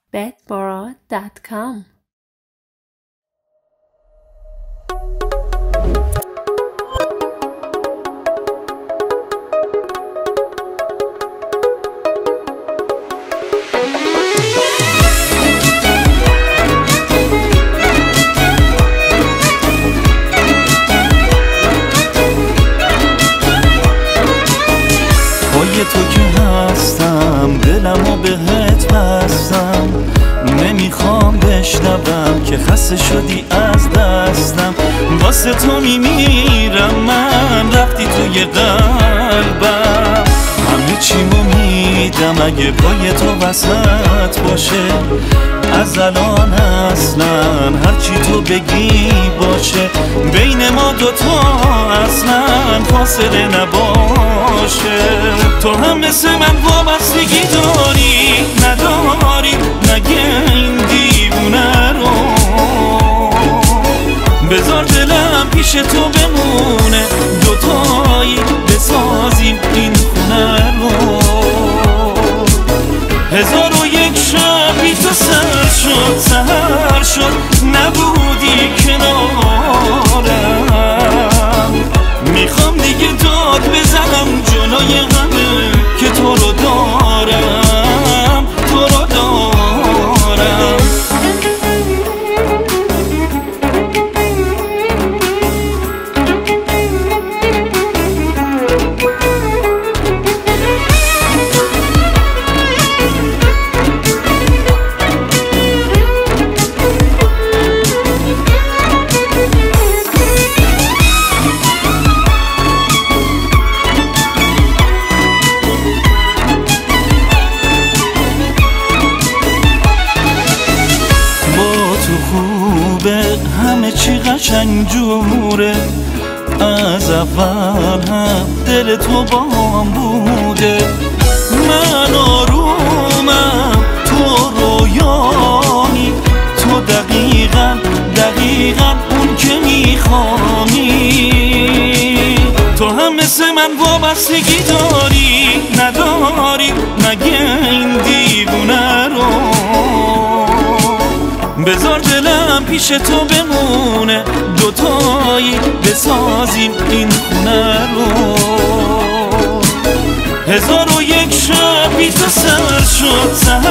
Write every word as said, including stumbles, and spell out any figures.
bet bora dot com. پای تو که هستم دلمو بهت بستم، نمیخوام بشنوم که خسته شدی از دستم. واسه تو میمیرم من، رفتی توی قلبم. همه چیمو میدم اگه پای تو وسط باشه. از الان اصلا هرچی تو بگی باشه. بین ما دوتا اصلا فاصله نباشه. تو هم مثل من وابستگی داری نداری؟ مگه این دیوونه رو بذار دلم پیش تو بمونه، دوتایی بسازیم این خونه رو. هزار و یک شب بی تو سر شد، سهر شد نبودی کنارم. میخوام دیگه داد بزنم جلوی همه که تو رو دارم، تو رو دارم. همه چی قشنگ جوره، از اول هم دل تو بام بوده. من آرومم تو رویانی، تو دقیقا دقیقا اون که میخوانی. تو هم مثل من وابستگی داری نداری؟ مگه این دیوونه رو بذار دلم پیش تو بمونه، دوتایی بسازیم این خونه رو. هزار و یک شب بی تو سر شد، سهر